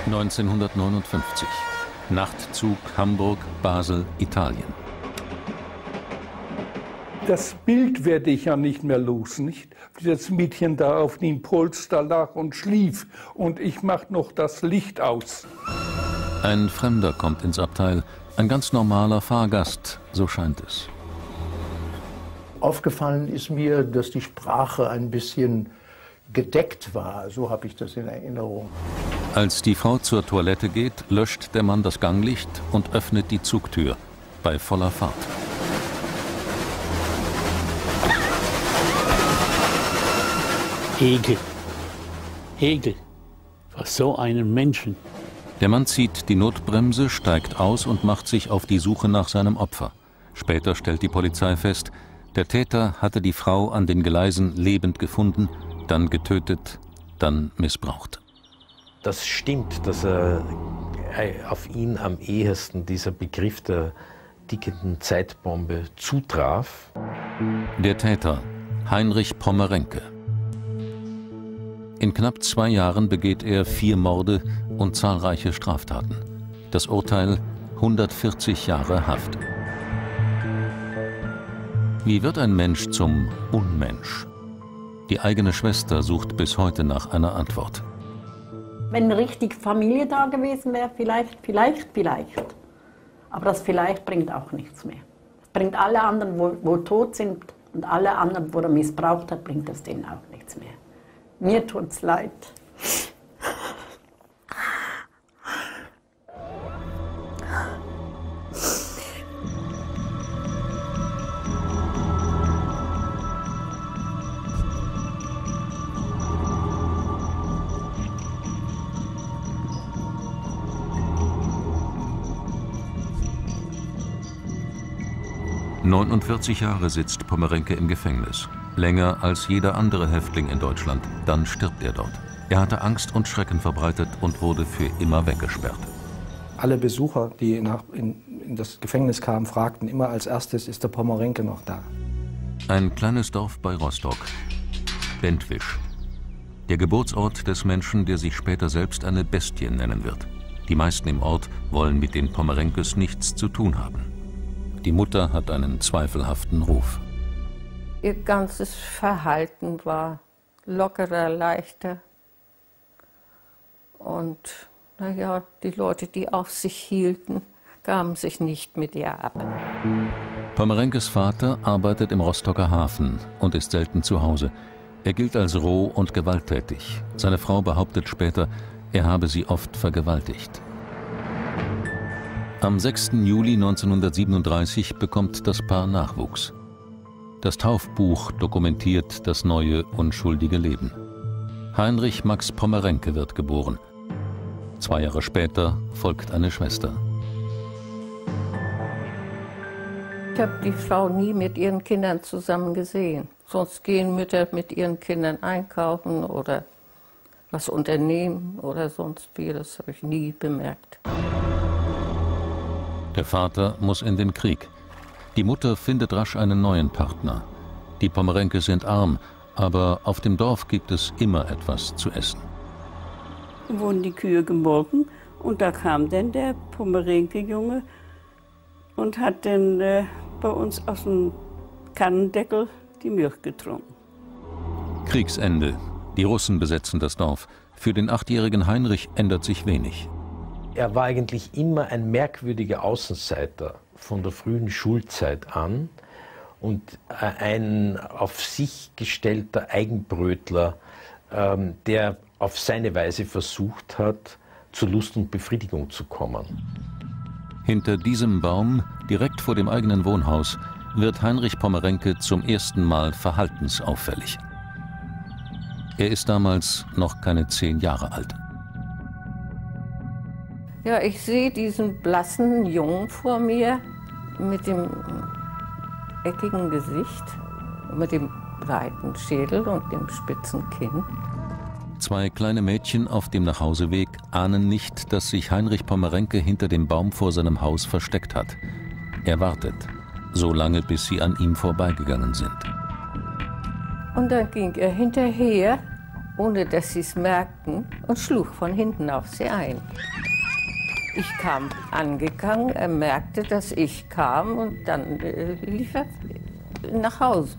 1959. Nachtzug Hamburg, Basel, Italien. Das Bild werde ich ja nicht mehr los, nicht? Wie das Mädchen da auf dem Polster lag und schlief und ich mach noch das Licht aus. Ein Fremder kommt ins Abteil, ein ganz normaler Fahrgast, so scheint es. Aufgefallen ist mir, dass die Sprache ein bisschen gedeckt war, so habe ich das in Erinnerung. Als die Frau zur Toilette geht, löscht der Mann das Ganglicht und öffnet die Zugtür bei voller Fahrt. Ekel. Ekel. Vor so einem Menschen. Der Mann zieht die Notbremse, steigt aus und macht sich auf die Suche nach seinem Opfer. Später stellt die Polizei fest, der Täter hatte die Frau an den Gleisen lebend gefunden, dann getötet, dann missbraucht. Das stimmt, dass auf ihn am ehesten dieser Begriff der tickenden Zeitbombe zutraf. Der Täter, Heinrich Pommerenke. In knapp 2 Jahren begeht er 4 Morde und zahlreiche Straftaten. Das Urteil: 140 Jahre Haft. Wie wird ein Mensch zum Unmensch? Die eigene Schwester sucht bis heute nach einer Antwort. Wenn richtig Familie da gewesen wäre, vielleicht. Aber das vielleicht bringt auch nichts mehr. Es bringt alle anderen, wo tot sind, und alle anderen, wo er missbraucht hat, bringt das denen auch nichts mehr. Mir tut's leid. 49 Jahre sitzt Pommerenke im Gefängnis. Länger als jeder andere Häftling in Deutschland. Dann stirbt er dort. Er hatte Angst und Schrecken verbreitet und wurde für immer weggesperrt. Alle Besucher, die in das Gefängnis kamen, fragten immer als erstes: Ist der Pommerenke noch da? Ein kleines Dorf bei Rostock. Bentwisch. Der Geburtsort des Menschen, der sich später selbst eine Bestie nennen wird. Die meisten im Ort wollen mit den Pommerenkes nichts zu tun haben. Die Mutter hat einen zweifelhaften Ruf. Ihr ganzes Verhalten war lockerer, leichter. Und naja, die Leute, die auf sich hielten, gaben sich nicht mit ihr ab. Pommerenkes Vater arbeitet im Rostocker Hafen und ist selten zu Hause. Er gilt als roh und gewalttätig. Seine Frau behauptet später, er habe sie oft vergewaltigt. Am 6. Juli 1937 bekommt das Paar Nachwuchs. Das Taufbuch dokumentiert das neue, unschuldige Leben. Heinrich Max Pommerenke wird geboren. 2 Jahre später folgt eine Schwester. Ich habe die Frau nie mit ihren Kindern zusammen gesehen. Sonst gehen Mütter mit ihren Kindern einkaufen oder was unternehmen oder sonst wie. Das habe ich nie bemerkt. Der Vater muss in den Krieg. Die Mutter findet rasch einen neuen Partner. Die Pommerenkes sind arm, aber auf dem Dorf gibt es immer etwas zu essen. Wurden die Kühe gemolken und da kam dann der Pommerenke-Junge und hat dann bei uns aus dem Kannendeckel die Milch getrunken. Kriegsende. Die Russen besetzen das Dorf. Für den 8-jährigen Heinrich ändert sich wenig. Er war eigentlich immer ein merkwürdiger Außenseiter von der frühen Schulzeit an und ein auf sich gestellter Eigenbrötler, der auf seine Weise versucht hat, zu Lust und Befriedigung zu kommen. Hinter diesem Baum, direkt vor dem eigenen Wohnhaus, wird Heinrich Pommerenke zum ersten Mal verhaltensauffällig. Er ist damals noch keine 10 Jahre alt. Ja, ich sehe diesen blassen Jungen vor mir mit dem eckigen Gesicht, mit dem breiten Schädel und dem spitzen Kinn. 2 kleine Mädchen auf dem Nachhauseweg ahnen nicht, dass sich Heinrich Pommerenke hinter dem Baum vor seinem Haus versteckt hat. Er wartet, so lange, bis sie an ihm vorbeigegangen sind. Und dann ging er hinterher ohne dass sie es merkten, und schlug von hinten auf sie ein. Ich kam angegangen, er merkte, dass ich kam, und dann lief er nach Hause.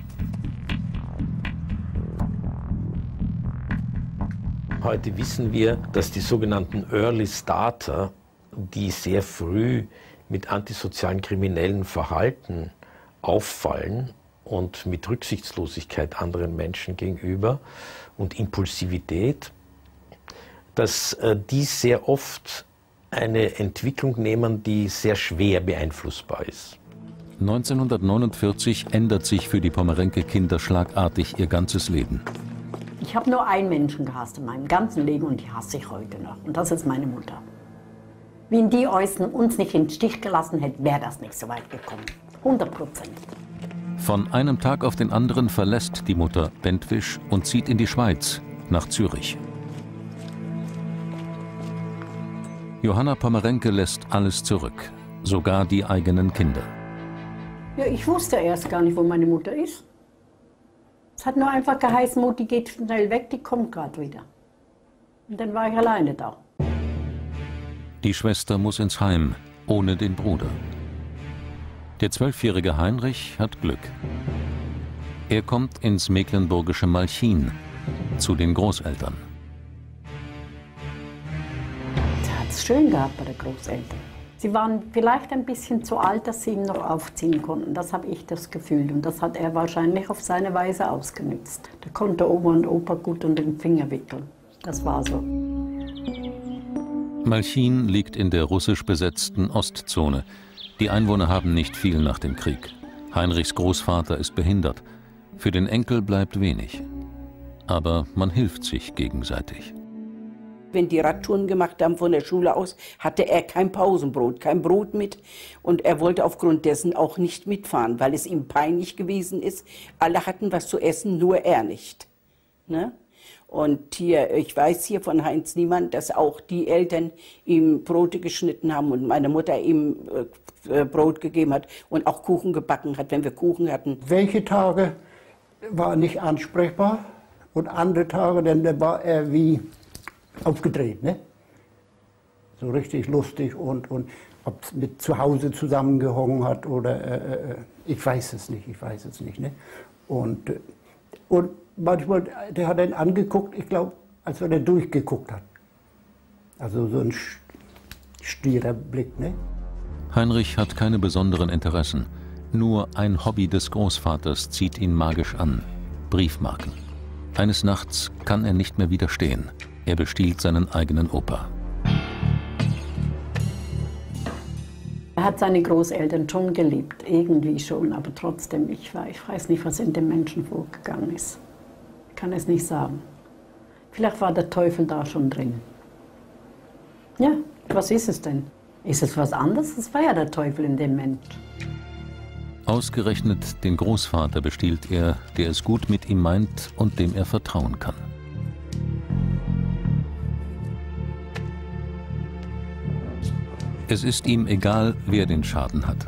Heute wissen wir, dass die sogenannten Early Starter, die sehr früh mit antisozialen kriminellen Verhalten auffallen und mit Rücksichtslosigkeit anderen Menschen gegenüber und Impulsivität, dass die sehr oft eine Entwicklung nehmen, die sehr schwer beeinflussbar ist. 1949 ändert sich für die Pomerenke-Kinder schlagartig ihr ganzes Leben. Ich habe nur einen Menschen gehasst in meinem ganzen Leben und die hasse ich heute noch. Und das ist meine Mutter. Wenn die uns nicht im Stich gelassen hätte, wäre das nicht so weit gekommen. 100%. Von einem Tag auf den anderen verlässt die Mutter Bentwisch und zieht in die Schweiz, nach Zürich. Johanna Pomerenke lässt alles zurück, sogar die eigenen Kinder. Ja, ich wusste erst gar nicht, wo meine Mutter ist. Es hat nur einfach geheißen, Mutti geht schnell weg, die kommt gerade wieder. Und dann war ich alleine da. Die Schwester muss ins Heim, ohne den Bruder. Der 12-jährige Heinrich hat Glück. Er kommt ins mecklenburgische Malchin, zu den Großeltern. Er hat es schön gehabt bei den Großeltern. Sie waren vielleicht ein bisschen zu alt, dass sie ihn noch aufziehen konnten. Das habe ich das Gefühl. Und das hat er wahrscheinlich auf seine Weise ausgenutzt. Da konnte Oma und Opa gut unter den Finger wickeln. Das war so. Malchin liegt in der russisch besetzten Ostzone. Die Einwohner haben nicht viel nach dem Krieg. Heinrichs Großvater ist behindert. Für den Enkel bleibt wenig. Aber man hilft sich gegenseitig. Wenn die Radtouren gemacht haben von der Schule aus, hatte er kein Pausenbrot, kein Brot mit. Und er wollte aufgrund dessen auch nicht mitfahren, weil es ihm peinlich gewesen ist. Alle hatten was zu essen, nur er nicht. Ne? Und hier, ich weiß hier von Heinz Niemann, dass auch die Eltern ihm Brote geschnitten haben und meine Mutter ihm Brot gegeben hat und auch Kuchen gebacken hat, wenn wir Kuchen hatten. Welche Tage war er nicht ansprechbar und andere Tage, dann war er wie aufgedreht, ne? So richtig lustig und ob es mit zu Hause zusammengehangen hat oder ich weiß es nicht, ne? Und manchmal, der hat ihn angeguckt, ich glaube, als wenn er durchgeguckt hat. Also so ein stierer Blick, ne? Heinrich hat keine besonderen Interessen. Nur ein Hobby des Großvaters zieht ihn magisch an: Briefmarken. Eines Nachts kann er nicht mehr widerstehen. Er bestiehlt seinen eigenen Opa. Er hat seine Großeltern schon geliebt, irgendwie schon, aber trotzdem, ich weiß nicht, was in dem Menschen vorgegangen ist. Ich kann es nicht sagen. Vielleicht war der Teufel da schon drin. Ja, was ist es denn? Ist es was anderes? Es war ja der Teufel in dem Mensch. Ausgerechnet den Großvater bestiehlt er, der es gut mit ihm meint und dem er vertrauen kann. Es ist ihm egal, wer den Schaden hat.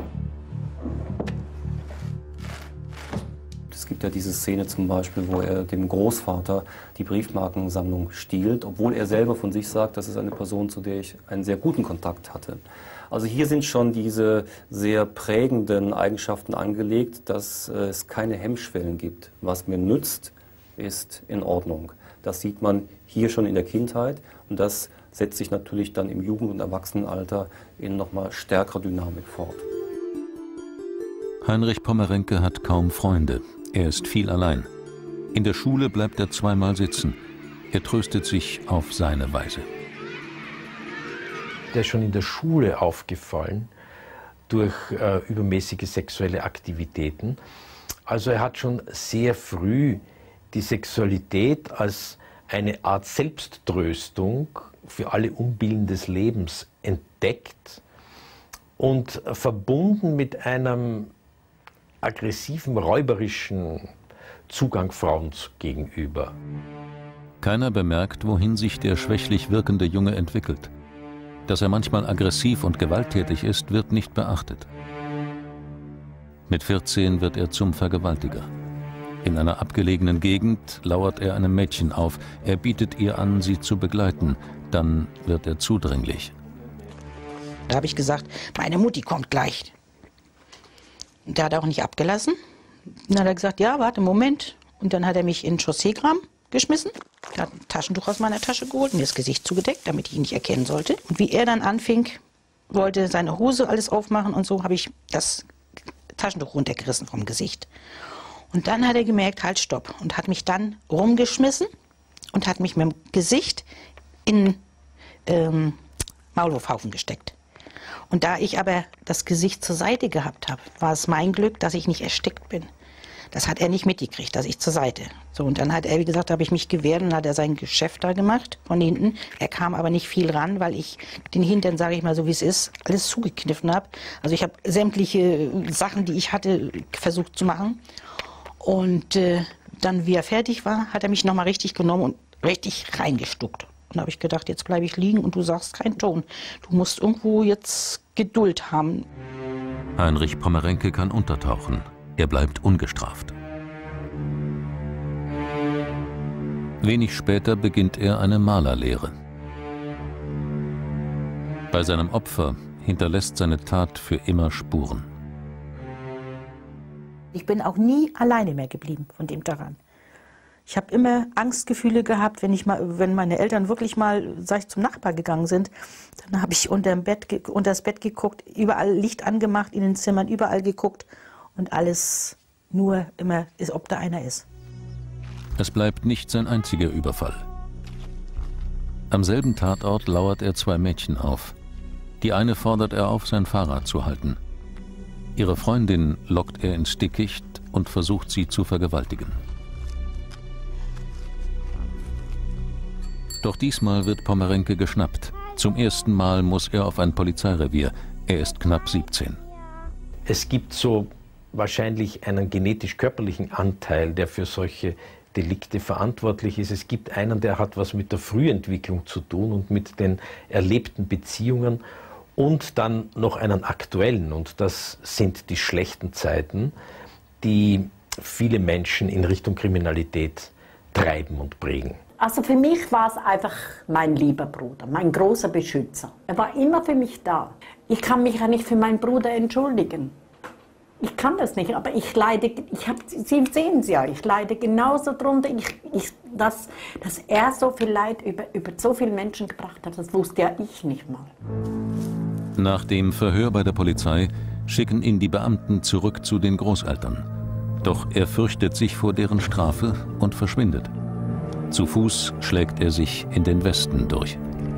Es gibt ja diese Szene zum Beispiel, wo er dem Großvater die Briefmarkensammlung stiehlt, obwohl er selber von sich sagt, das ist eine Person, zu der ich einen sehr guten Kontakt hatte. Also hier sind schon diese sehr prägenden Eigenschaften angelegt, dass es keine Hemmschwellen gibt. Was mir nützt, ist in Ordnung. Das sieht man hier schon in der Kindheit und das setzt sich natürlich dann im Jugend- und Erwachsenenalter in nochmal stärkerer Dynamik fort. Heinrich Pomerenke hat kaum Freunde. Er ist viel allein. In der Schule bleibt er zweimal sitzen. Er tröstet sich auf seine Weise. Der ist schon in der Schule aufgefallen durch übermäßige sexuelle Aktivitäten. Also er hat schon sehr früh die Sexualität als eine Art Selbsttröstung für alle Unbillen des Lebens entdeckt und verbunden mit einem aggressiven, räuberischen Zugang Frauen gegenüber. Keiner bemerkt, wohin sich der schwächlich wirkende Junge entwickelt. Dass er manchmal aggressiv und gewalttätig ist, wird nicht beachtet. Mit 14 wird er zum Vergewaltiger. In einer abgelegenen Gegend lauert er einem Mädchen auf. Er bietet ihr an, sie zu begleiten. Dann wird er zudringlich. Da habe ich gesagt, meine Mutti kommt gleich. Und der hat auch nicht abgelassen. Dann hat er gesagt, ja, warte, Moment. Und dann hat er mich in den Chausseegraben geschmissen. Er hat ein Taschentuch aus meiner Tasche geholt, mir das Gesicht zugedeckt, damit ich ihn nicht erkennen sollte. Und wie er dann anfing, wollte seine Hose alles aufmachen und so, habe ich das Taschentuch runtergerissen vom Gesicht. Und dann hat er gemerkt, halt, stopp. Und hat mich dann rumgeschmissen und hat mich mit dem Gesicht in Maulwurfhaufen gesteckt. Und da ich aber das Gesicht zur Seite gehabt habe, war es mein Glück, dass ich nicht erstickt bin. Das hat er nicht mitgekriegt, dass ich zur Seite. So, und dann hat er, wie gesagt, habe ich mich gewehrt und hat er sein Geschäft da gemacht von hinten. Er kam aber nicht viel ran, weil ich den Hintern, sage ich mal so wie es ist, alles zugekniffen habe. Also ich habe sämtliche Sachen, die ich hatte, versucht zu machen. Und dann, wie er fertig war, hat er mich nochmal richtig genommen und richtig reingestuckt. Und da habe ich gedacht, jetzt bleibe ich liegen und du sagst keinen Ton. Du musst irgendwo jetzt Geduld haben. Heinrich Pommerenke kann untertauchen. Er bleibt ungestraft. Wenig später beginnt er eine Malerlehre. Bei seinem Opfer hinterlässt seine Tat für immer Spuren. Ich bin auch nie alleine mehr geblieben von dem daran. Ich habe immer Angstgefühle gehabt, wenn meine Eltern wirklich mal, sag ich, zum Nachbar gegangen sind, dann habe ich unter das Bett geguckt, überall Licht angemacht, in den Zimmern, überall geguckt und alles nur immer, ob da einer ist. Es bleibt nicht sein einziger Überfall. Am selben Tatort lauert er zwei Mädchen auf. Die eine fordert er auf, sein Fahrrad zu halten. Ihre Freundin lockt er ins Dickicht und versucht, sie zu vergewaltigen. Doch diesmal wird Pommerenke geschnappt. Zum ersten Mal muss er auf ein Polizeirevier. Er ist knapp 17. Es gibt so wahrscheinlich einen genetisch-körperlichen Anteil, der für solche Delikte verantwortlich ist. Es gibt einen, der hat was mit der Frühentwicklung zu tun und mit den erlebten Beziehungen und dann noch einen aktuellen, und das sind die schlechten Zeiten, die viele Menschen in Richtung Kriminalität treiben und prägen. Also für mich war es einfach mein lieber Bruder, mein großer Beschützer. Er war immer für mich da. Ich kann mich ja nicht für meinen Bruder entschuldigen. Ich kann das nicht, aber ich leide, Sie sehen es ja, ich leide genauso drunter, dass er so viel Leid über so viele Menschen gebracht hat, das wusste ja ich nicht mal. Nach dem Verhör bei der Polizei schicken ihn die Beamten zurück zu den Großeltern. Doch er fürchtet sich vor deren Strafe und verschwindet. Zu Fuß schlägt er sich in den Westen durch.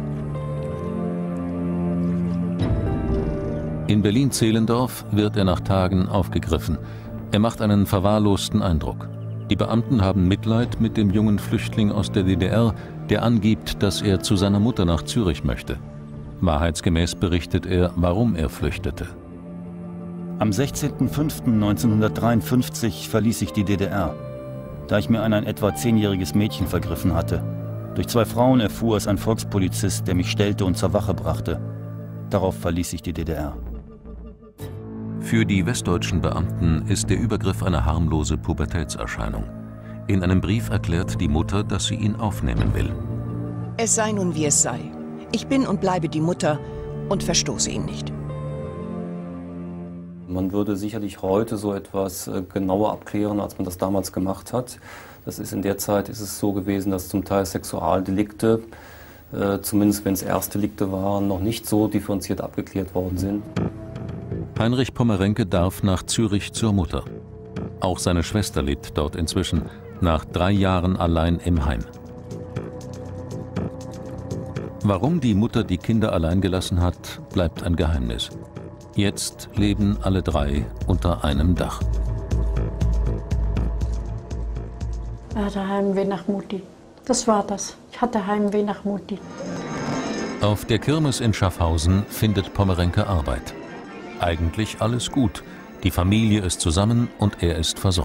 In Berlin-Zehlendorf wird er nach Tagen aufgegriffen. Er macht einen verwahrlosten Eindruck. Die Beamten haben Mitleid mit dem jungen Flüchtling aus der DDR, der angibt, dass er zu seiner Mutter nach Zürich möchte. Wahrheitsgemäß berichtet er, warum er flüchtete. Am 16.05.1953 verließ ich die DDR, da ich mir an ein etwa 10-jähriges Mädchen vergriffen hatte. Durch zwei Frauen erfuhr es ein Volkspolizist, der mich stellte und zur Wache brachte. Darauf verließ ich die DDR. Für die westdeutschen Beamten ist der Übergriff eine harmlose Pubertätserscheinung. In einem Brief erklärt die Mutter, dass sie ihn aufnehmen will. Es sei nun, wie es sei. Ich bin und bleibe die Mutter und verstoße ihn nicht. Man würde sicherlich heute so etwas genauer abklären, als man das damals gemacht hat. In der Zeit ist es so gewesen, dass zum Teil Sexualdelikte, zumindest wenn es Erstdelikte waren, noch nicht so differenziert abgeklärt worden sind. Heinrich Pommerenke darf nach Zürich zur Mutter. Auch seine Schwester litt dort inzwischen, nach 3 Jahren allein im Heim. Warum die Mutter die Kinder allein gelassen hat, bleibt ein Geheimnis. Jetzt leben alle 3 unter einem Dach. Ich hatte Heimweh nach Mutti. Das war das. Ich hatte Heimweh nach Mutti. Auf der Kirmes in Schaffhausen findet Pommerenke Arbeit. Eigentlich alles gut. Die Familie ist zusammen und er ist versorgt.